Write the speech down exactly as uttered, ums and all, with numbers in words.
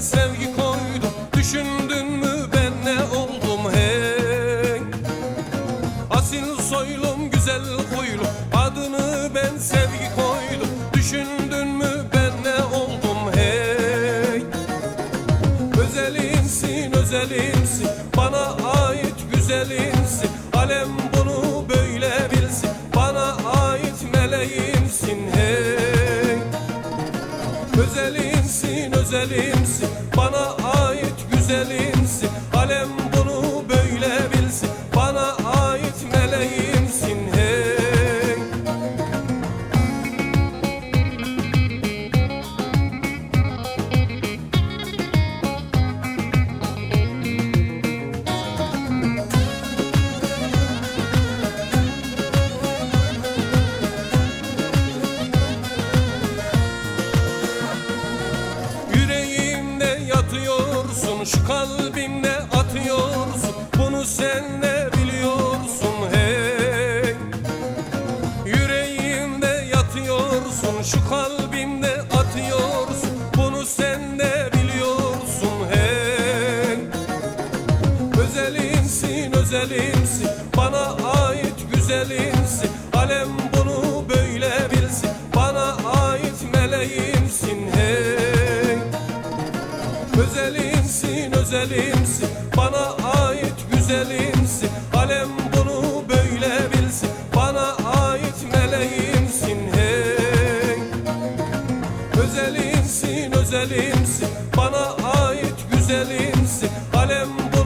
sevgi koydum. Düşündün mü ben ne oldum hey? Asil soylum, güzel huylum, adını ben sevgi koydum. Düşündün mü ben ne oldum hey? Özelimsin, özelimsin, bana ait güzelimsin. Alem bunu böyle bilsin, bana ait meleğimsin hey. Özelimsin, özelimsin, bana ait güzelimsin. Alem bunu böyle bilsin, bana ait meleğimsin hey. Yüreğimde yatıyorsun, şu kalbimde atıyorsun. Bunu sen de biliyorsun hey. Yüreğimde yatıyorsun, şu kalbimde atıyorsun. Bunu sen de biliyorsun hey. Özelimsin, özelimsin, bana ait güzelimsin. Alem bunu böyle bilsin, bana ait meleğimsin hey. Özelimsin, özelimsin, bana ait güzelimsin. Alem bunu böyle bilsin, bana ait meleğimsin hey. Özelimsin, özelimsin, bana ait güzelimsin. Alem